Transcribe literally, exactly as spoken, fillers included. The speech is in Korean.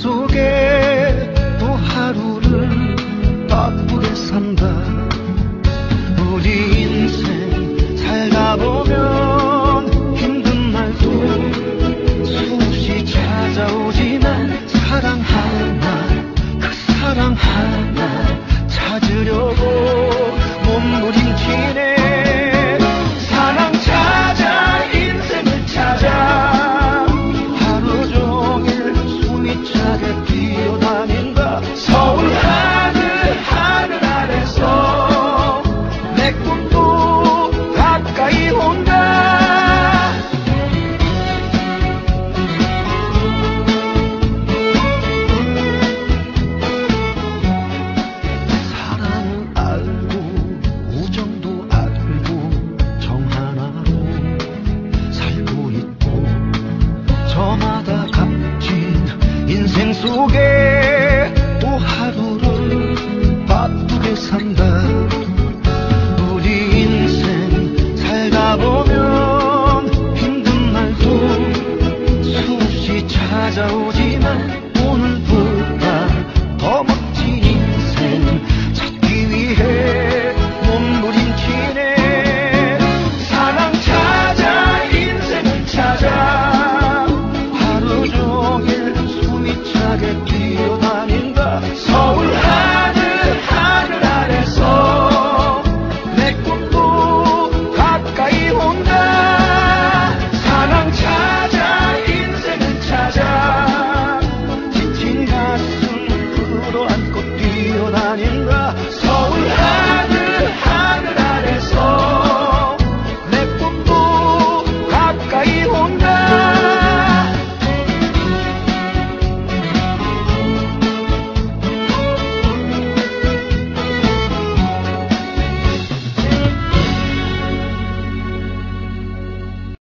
속에 또 하루를 바쁘게 산다. 우리 인생 살다 보면 힘든 날도 수없이 찾아오지만 사랑 하나, 그 사랑 하나 찾으려고 몸부림치네. 사랑 찾아 인생을 찾아 하루 종일 숨이 차게 뛰어다닌다. 서울 하늘 하늘 아래서 내 꿈도 가까이 온다. 사랑을 알고 우정도 알고 정 하나로 살고 있고 저마다 값진 인생 속에 또 하루를 바쁘게 산다. 우리 인생 살다 보면 힘든 날도 수없이 찾아오지만